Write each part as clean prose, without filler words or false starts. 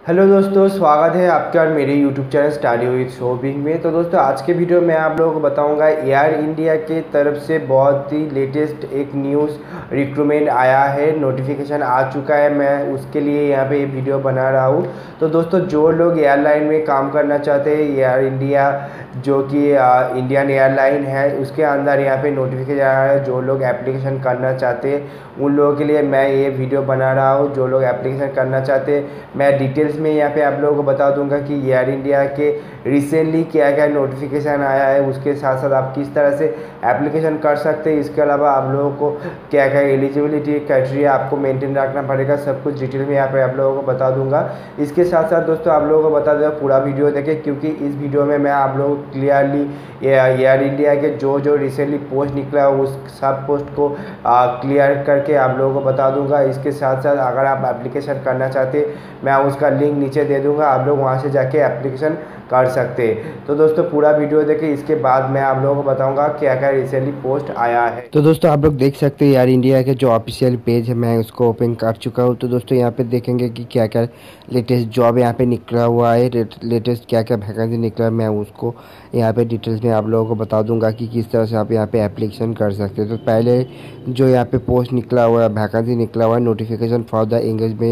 Hello दोस्तों, स्वागत है आपका और मेरे YouTube channel study with shopping में। तो दोस्तों, आज के वीडियो में आप लोगों को बताऊंगा एयर इंडिया के तरफ से बहुत ही लेटेस्ट एक न्यूज़ रिक्रूटमेंट आया है, नोटिफिकेशन आ चुका है। मैं उसके लिए यहाँ पे ये वीडियो बना रहा हूँ। तो दोस्तों, जो लोग एयरलाइन में काम करना चाहते हैं, एयर इंडिया जो कि इंडियन एयरलाइन है, उसके अंदर यहाँ पे नोटिफिकेशन आया है। जो लोग एप्लीकेशन करना चाहते हैं उन लोगों के लिए मैं ये वीडियो बना रहा हूँ। जो लोग एप्लीकेशन करना चाहते हैं, मैं डिटेल्स में यहाँ पे आप लोगों को बता दूंगा कि एयर इंडिया के रिसेंटली क्या क्या नोटिफिकेशन आया है, उसके साथ साथ आप किस तरह से एप्लीकेशन कर सकते हैं। इसके अलावा आप लोगों को क्या क्या एलिजिबिलिटी क्राइटेरिया आपको मेंटेन रखना पड़ेगा, सब कुछ डिटेल में यहाँ पे आप लोगों को बता दूंगा। इसके साथ साथ दोस्तों, आप लोगों को बता दूंगा पूरा वीडियो देखें, क्योंकि इस वीडियो में मैं आप लोगों को क्लियरली एयर इंडिया के जो रिसेंटली पोस्ट निकला है उस सब पोस्ट को क्लियर करके आप लोगों को बता दूंगा। इसके साथ साथ अगर आप एप्लीकेशन करना चाहते हैं, मैं उसका लिंक नीचे दे दूंगा, आप लोग वहां से जाके एप्लीकेशन कर सकते हैं। तो दोस्तों, पूरा वीडियो देखें, इसके बाद मैं आप लोगों को बताऊंगा क्या क्या रिसेंटली पोस्ट आया है। तो दोस्तों, आप लोग देख सकते हैं एयर इंडिया के जो ऑफिशियल पेज है, मैं उसको ओपन कर चुका हूं। तो दोस्तों, यहाँ पे देखेंगे कि क्या क्या लेटेस्ट जॉब यहाँ पे निकला हुआ है, लेटेस्ट क्या क्या वैकेंसी निकला है, मैं उसको यहाँ पे डिटेल्स में आप लोगों को बता दूंगा कि किस तरह से आप यहाँ पे एप्लीकेशन कर सकते हैं। तो पहले जो यहाँ पे पोस्ट निकला हुआ है, वैकेंसी निकला हुआ है, notification for the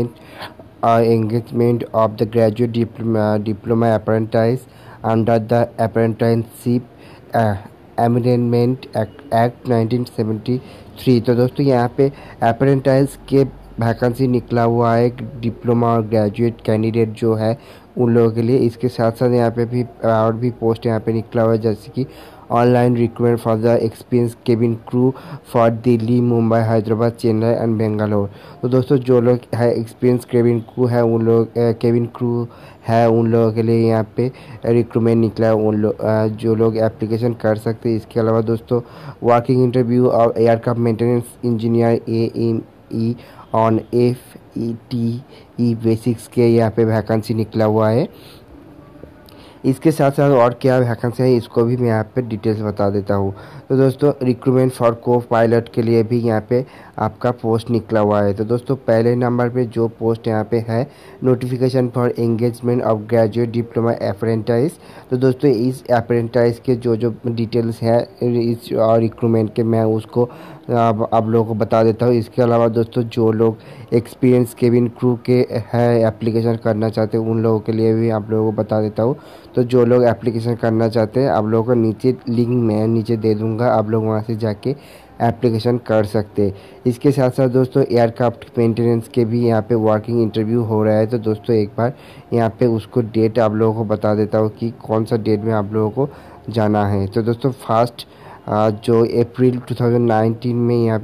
engagement of the graduate diploma apprentice under the Apprenticeship Amendment Act 1973। तो दोस्तों, यहाँ पे अप्रेंटाइज के वैकेंसी निकला हुआ है, डिप्लोमा और ग्रेजुएट कैंडिडेट जो है उन लोगों के लिए। इसके साथ साथ यहाँ पे भी और भी पोस्ट यहाँ पे निकला हुआ है, जैसे कि online recruitment for the experience cabin crew for Delhi, Mumbai, Hyderabad, Chennai and Bangalore. तो दोस्तों, जो लोग है एक्सपीरियंस केबिन क्रू है उन लोग केबिन क्रू है उन लोगों के लिए यहाँ पे रिक्रूटमेंट निकला है, उन लोग जो लोग एप्लीकेशन कर सकते हैं। इसके अलावा दोस्तों, वर्किंग इंटरव्यू और aircraft maintenance engineer AME on FETE basics के यहाँ पे वैकेंसी निकला हुआ है। इसके साथ साथ और क्या वैकेंसी है इसको भी मैं यहाँ पे डिटेल्स बता देता हूँ। तो दोस्तों, रिक्रूटमेंट फॉर को पायलट के लिए भी यहाँ पे आपका पोस्ट निकला हुआ है। तो दोस्तों, पहले नंबर पे जो पोस्ट यहाँ पे है, notification for engagement of graduate diploma apprentice. तो दोस्तों, इस अप्रेंटाइज के जो डिटेल्स हैं इस रिक्रूटमेंट के, मैं उसको आप लोगों को बता देता हूँ। इसके अलावा दोस्तों, जो लोग एक्सपीरियंस केबिन क्रू के है एप्लीकेशन करना चाहते हैं उन लोगों के लिए भी आप लोगों को बता देता हूँ। तो जो लोग एप्लीकेशन करना चाहते हैं, आप लोगों को नीचे लिंक मैं नीचे दे दूँगा, आप लोग वहाँ से जाके एप्लीकेशन कर सकते हैं। इसके साथ साथ दोस्तों, एयरक्राफ्ट मेंटेनेंस के भी यहाँ पे वर्किंग इंटरव्यू हो रहा है। तो दोस्तों, एक बार यहाँ पे उसको डेट आप लोगों को बता देता हूँ कि कौन सा डेट में आप लोगों को जाना है। तो दोस्तों, फर्स्ट जो अप्रैल 2019 में यहाँ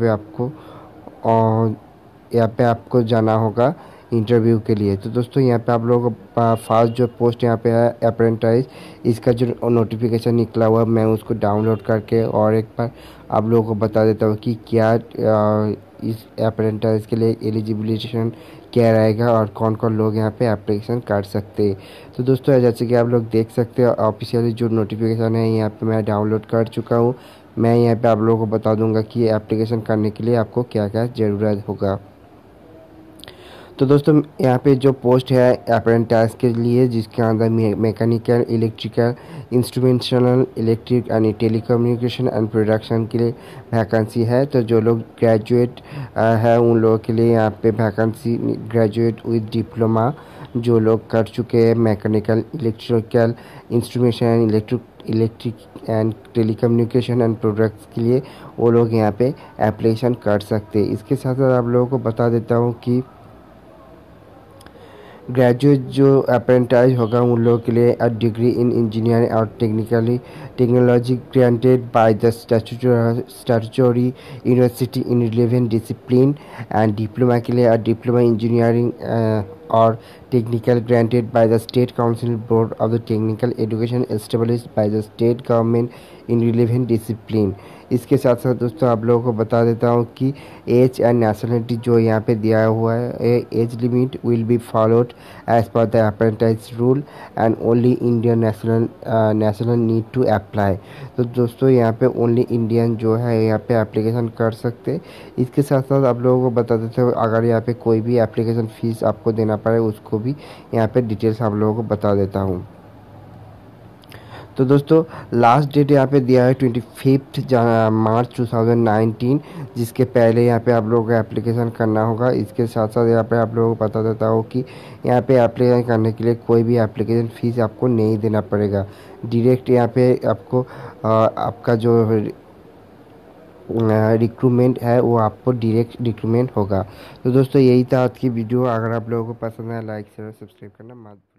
पे आपको जाना होगा इंटरव्यू के लिए। तो दोस्तों, यहाँ पे आप लोगों को फास्ट जो पोस्ट यहाँ पे है अप्रेंटाइज, इसका जो नोटिफिकेशन निकला हुआ है, मैं उसको डाउनलोड करके और एक बार आप लोगों को बता देता हूँ कि क्या इस अप्रेंटाइज के लिए एलिजिबिलिटेशन क्या रहेगा और कौन कौन लोग यहाँ पे एप्लीकेशन कर सकते हैं। तो दोस्तों, जैसे कि आप लोग देख सकते हैं, ऑफिशियली जो नोटिफिकेशन है यहाँ पे मैं डाउनलोड कर चुका हूँ। मैं यहाँ पे आप लोगों को बता दूंगा कि एप्लीकेशन करने के लिए आपको क्या क्या ज़रूरत होगा। तो दोस्तों, यहाँ पे जो पोस्ट है अप्रेंटिस के लिए, जिसके अंदर mechanical, electrical, instrumentational, electric and telecommunication and production के लिए वैकेंसी है। तो जो लोग ग्रेजुएट है उन लोगों के लिए यहाँ पे वैकेंसी, ग्रेजुएट विद डिप्लोमा जो लोग कर चुके हैं mechanical, electrical, instrumentation, electric and telecommunication and products के लिए वो लोग यहाँ पे एप्लीकेशन कर सकते हैं। इसके साथ साथ आप लोगों को बता देता हूँ कि ग्रेजुएट जो अप्रेंटाइज होगा उन लोगों के लिए अ डिग्री इन इंजीनियरिंग और technology granted by the statutory university in relevant discipline and diploma के लिए अ डिप्लोमा इंजीनियरिंग और technical granted by the state council board of the technical education established by the state government in relevant discipline. इसके साथ साथ दोस्तों, आप लोगों को बता देता हूँ कि एज एंड नेशनलिटी जो यहाँ पे दिया हुआ है, age limit will be followed as per the apprentice rule and only Indian national need to apply. तो दोस्तों, यहाँ पे ओनली इंडियन जो है यहाँ पे एप्लीकेशन कर सकते। इसके साथ साथ आप लोगों को बता देते हो, अगर यहाँ पे कोई भी एप्लीकेशन फ़ीस आपको देना करना पड़ेगा उसको भी यहाँ पे डिटेल्स आप लोगों को बता देता हूँ। तो दोस्तों लास्ट डेट यहाँ पे दिया है 25 मार्च 2019, जिसके पहले यहाँ पे आप लोगों को एप्लीकेशन करना होगा। इसके साथ साथ यहाँ पे आप लोगों को बता देता हूँ कि यहाँ पे एप्लीकेशन करने के लिए कोई भी एप्लीकेशन फ़ीस आपको नहीं देना पड़ेगा। डायरेक्ट यहाँ पे आपको आपका जो रिक्रूटमेंट है वो आपको डायरेक्ट रिक्रूटमेंट होगा। तो दोस्तों यही था आज की वीडियो। अगर आप लोगों को पसंद आया लाइक शेयर सब्सक्राइब करना मत